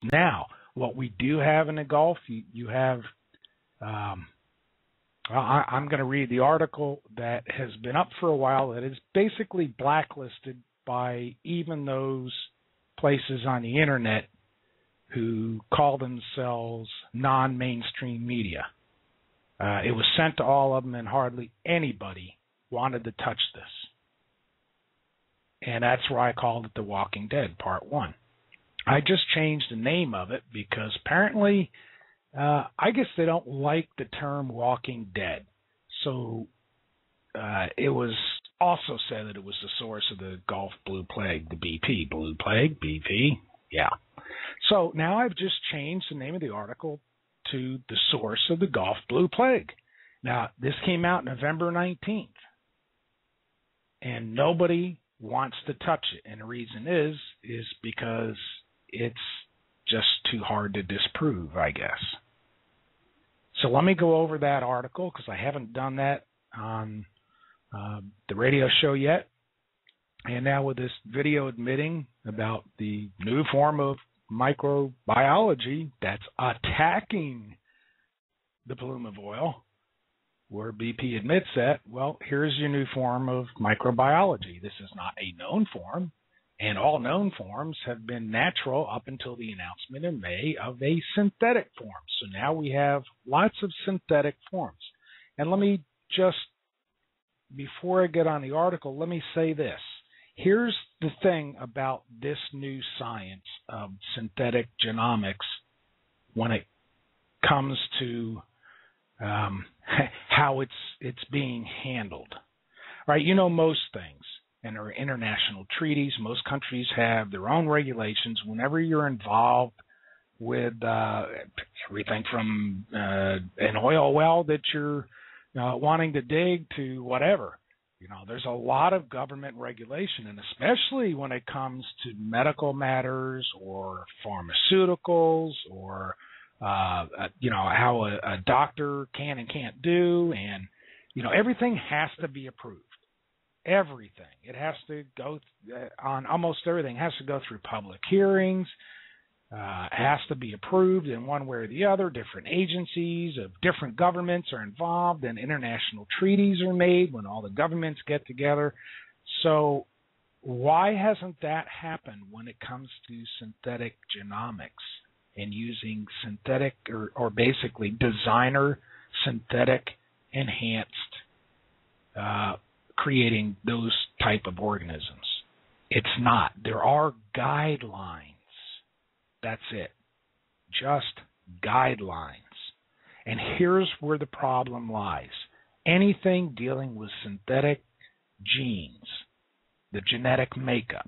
Now, what we do have in the Gulf, you have, I'm going to read the article that has been up for a while that is basically blacklisted by even those places on the internet who call themselves non-mainstream media. It was sent to all of them, and hardly anybody wanted to touch this. And that's why I called it The Walking Dead, Part 1. I just changed the name of it because apparently, I guess they don't like the term Walking Dead. So it was also said that it was the source of the Gulf Blue Plague, the BP. Blue Plague, BP, yeah. So now I've just changed the name of the article to the source of the Gulf Blue Plague. Now, this came out November 19th, and nobody wants to touch it. And the reason is because it's just too hard to disprove, I guess. So let me go over that article because I haven't done that on the radio show yet. And now with this video admitting about the new form of microbiology that's attacking the plume of oil, where BP admits that, well, here's your new form of microbiology. This is not a known form, and all known forms have been natural up until the announcement in May of a synthetic form. So now we have lots of synthetic forms. And let me just, before I get on the article, let me say this. Here's the thing about this new science of synthetic genomics when it comes to how it's being handled. Right? You know most things, and there are international treaties. Most countries have their own regulations whenever you're involved with everything from an oil well that you're wanting to dig to whatever. You know, there's a lot of government regulation, and especially when it comes to medical matters or pharmaceuticals or, how a doctor can and can't do. And, everything has to be approved. Everything. It has to go on almost everything. It has to go through public hearings. Has to be approved in one way or the other. Different agencies of different governments are involved, and international treaties are made when all the governments get together. So why hasn't that happened when it comes to synthetic genomics and using synthetic or basically designer synthetic enhanced creating those type of organisms? It's not. There are guidelines. That's it. Just guidelines. And here's where the problem lies. Anything dealing with synthetic genes, the genetic makeup,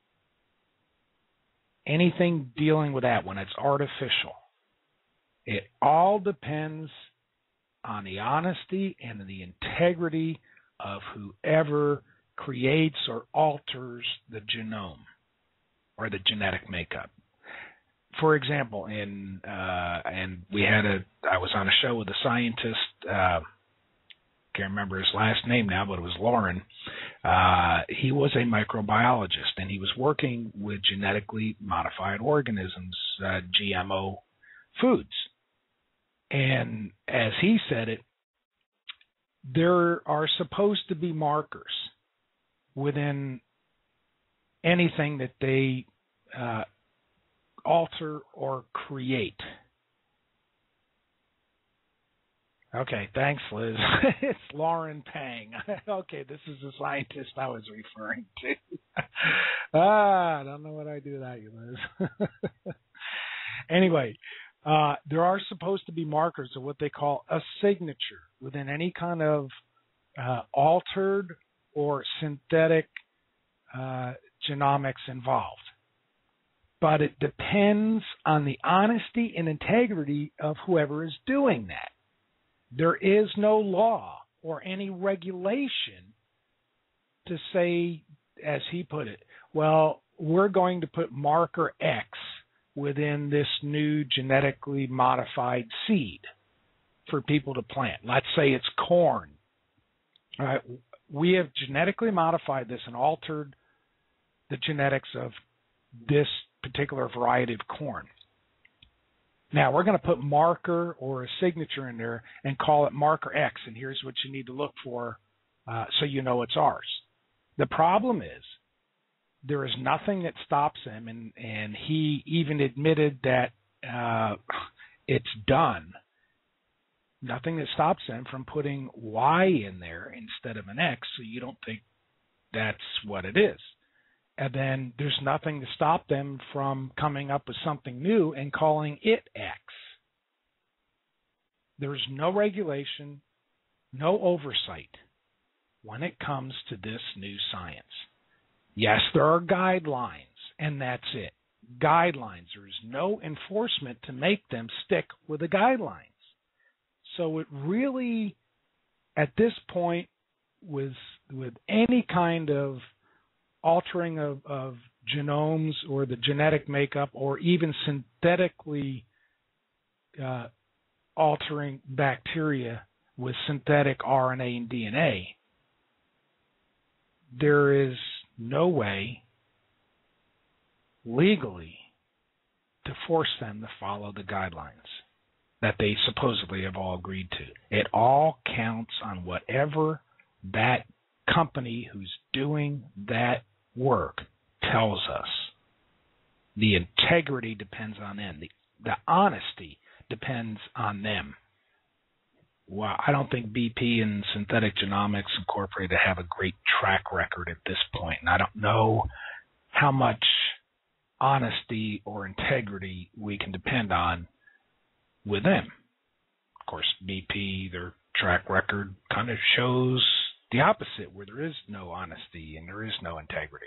anything dealing with that when it's artificial, it all depends on the honesty and the integrity of whoever creates or alters the genome or the genetic makeup. For example, and I was on a show with a scientist, can't remember his last name now, but it was Lauren. He was a microbiologist, and he was working with genetically modified organisms, GMO foods. And as he said it, there are supposed to be markers within anything that they alter or create. Okay, thanks, Liz. It's Lauren Pang. Okay, this is the scientist I was referring to. I don't know what I do without you, Liz. Anyway, there are supposed to be markers of what they call a signature within any kind of altered or synthetic genomics involved. But it depends on the honesty and integrity of whoever is doing that. There is no law or any regulation to say, as he put it, well, we're going to put marker X within this new genetically modified seed for people to plant. Let's say it's corn. All right, we have genetically modified this and altered the genetics of this particular variety of corn. Now, we're going to put marker or a signature in there and call it marker X, and here's what you need to look for so you know it's ours. The problem is there is nothing that stops him, and he even admitted that it's done. Nothing that stops them from putting Y in there instead of an X, so you don't think that's what it is. And then there's nothing to stop them from coming up with something new and calling it X. There's no regulation, no oversight when it comes to this new science. Yes, there are guidelines, and that's it. Guidelines. There is no enforcement to make them stick with the guidelines. So it really, at this point, with any kind of altering of genomes or the genetic makeup, or even synthetically altering bacteria with synthetic RNA and DNA, there is no way legally to force them to follow the guidelines that they supposedly have all agreed to. It all counts on whatever that company who's doing that work tells us. The integrity depends on them. The honesty depends on them. Well, I don't think BP and Synthetic Genomics Incorporated have a great track record at this point, and I don't know how much honesty or integrity we can depend on with them. Of course, BP, their track record kind of shows the opposite, where there is no honesty and there is no integrity.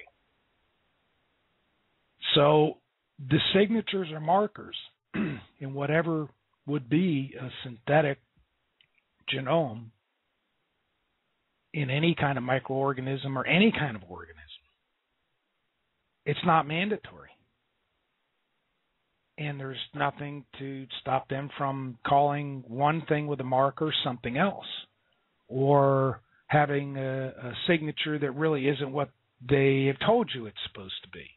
So the signatures or markers in whatever would be a synthetic genome in any kind of microorganism or any kind of organism, it's not mandatory. And there's nothing to stop them from calling one thing with a marker something else, or having a signature that really isn't what they have told you it's supposed to be.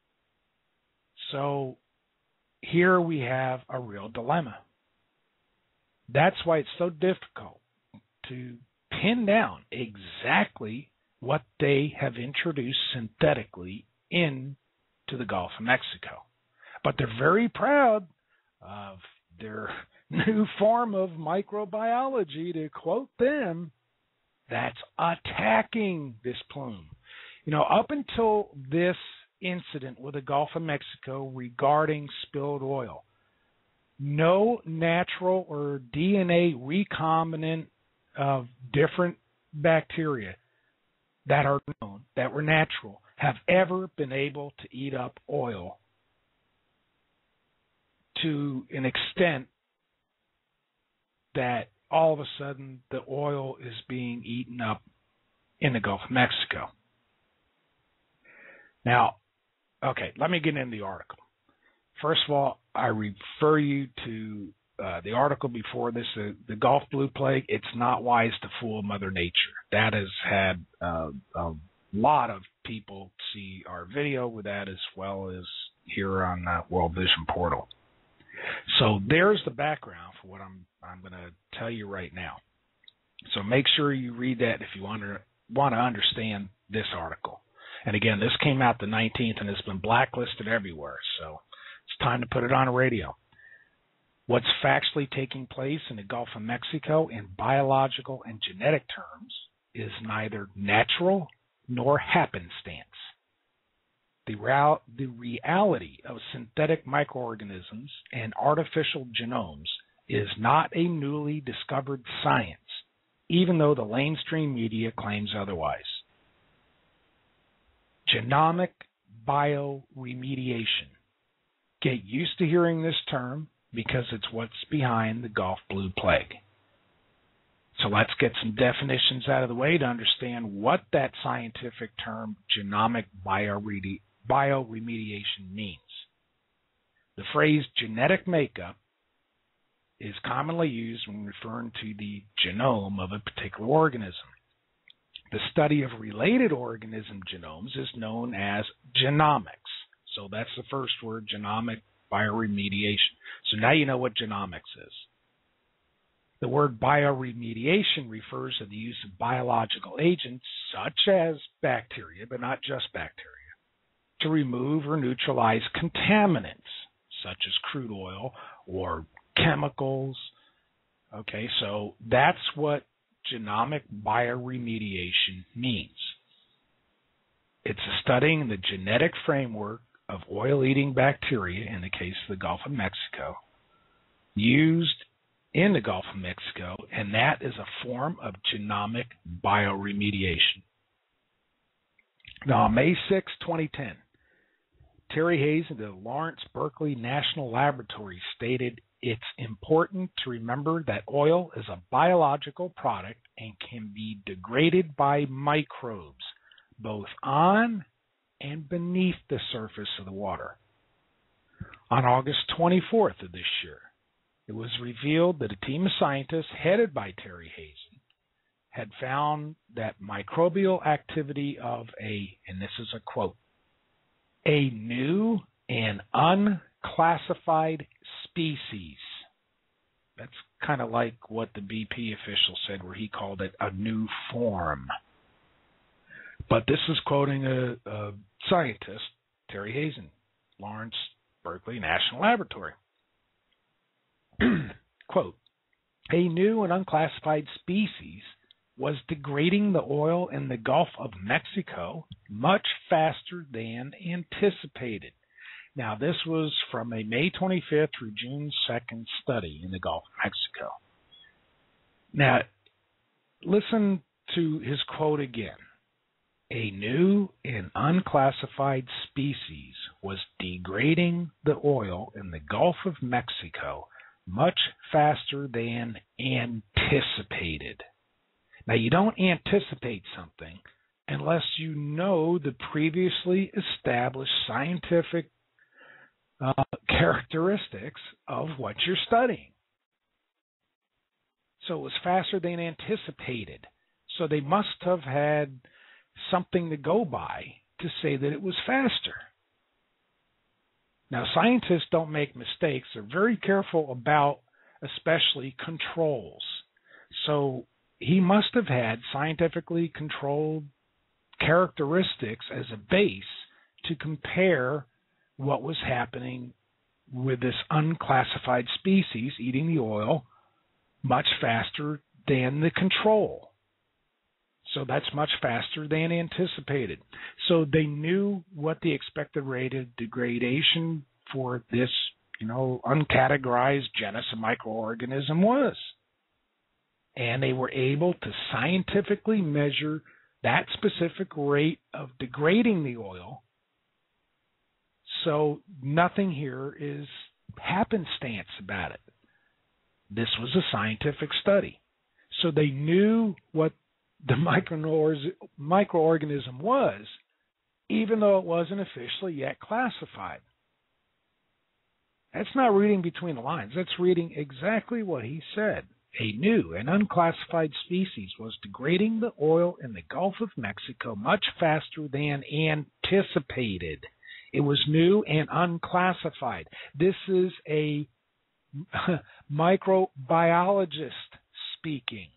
So here we have a real dilemma. That's why it's so difficult to pin down exactly what they have introduced synthetically into the Gulf of Mexico. But they're very proud of their new form of microbiology, to quote them, that's attacking this plume. You know, up until this incident with the Gulf of Mexico regarding spilled oil, no natural or DNA recombinant of different bacteria that are known, that were natural, have ever been able to eat up oil to an extent that all of a sudden the oil is being eaten up in the Gulf of Mexico. Now, okay, let me get into the article. First of all, I refer you to the article before this, the Gulf Blue Plague. It's not wise to fool Mother Nature. That has had a lot of people see our video with that, as well as here on World Vision Portal. So there's the background for what I'm going to tell you right now. So make sure you read that if you want to understand this article. And again, this came out the 19th and it's been blacklisted everywhere. So it's time to put it on the radio. What's factually taking place in the Gulf of Mexico in biological and genetic terms is neither natural nor happenstance. The reality of synthetic microorganisms and artificial genomes is not a newly discovered science, even though the lamestream media claims otherwise. Genomic bioremediation. Get used to hearing this term because it's what's behind the Gulf Blue Plague. So let's get some definitions out of the way to understand what that scientific term, genomic bioremediation, means. The phrase genetic makeup is commonly used when referring to the genome of a particular organism. The study of related organism genomes is known as genomics. So that's the first word, genomic, bioremediation. So now you know what genomics is. The word bioremediation refers to the use of biological agents such as bacteria, but not just bacteria, to remove or neutralize contaminants such as crude oil or chemicals. Okay, so that's what genomic bioremediation means. It's studying the genetic framework of oil-eating bacteria, in the case of the Gulf of Mexico, used in the Gulf of Mexico, and that is a form of genomic bioremediation. Now, on May 6, 2010, Terry Hayes of the Lawrence Berkeley National Laboratory stated it's important to remember that oil is a biological product and can be degraded by microbes, both on and beneath the surface of the water. On August 24th of this year, it was revealed that a team of scientists headed by Terry Hayes had found that microbial activity of and this is a quote, a new and unclassified species. That's kind of like what the BP official said, where he called it a new form. But this is quoting a scientist, Terry Hazen, Lawrence Berkeley National Laboratory. Quote, a new and unclassified species was degrading the oil in the Gulf of Mexico much faster than anticipated. Now, this was from a May 25th through June 2nd study in the Gulf of Mexico. Now, listen to his quote again. A new and unclassified species was degrading the oil in the Gulf of Mexico much faster than anticipated. Now, you don't anticipate something unless you know the previously established scientific characteristics of what you're studying. So it was faster than anticipated. So they must have had something to go by to say that it was faster. Now, scientists don't make mistakes. They're very careful about especially controls. So he must have had scientifically controlled characteristics as a base to compare what was happening with this unclassified species eating the oil much faster than the control. So that's much faster than anticipated. So they knew what the expected rate of degradation for this, uncategorized genus of microorganism was. And they were able to scientifically measure that specific rate of degrading the oil. So nothing here is happenstance about it. This was a scientific study. So they knew what the microorganism was, even though it wasn't officially yet classified. That's not reading between the lines. That's reading exactly what he said. A new and unclassified species was degrading the oil in the Gulf of Mexico much faster than anticipated. It was new and unclassified. This is a microbiologist speaking.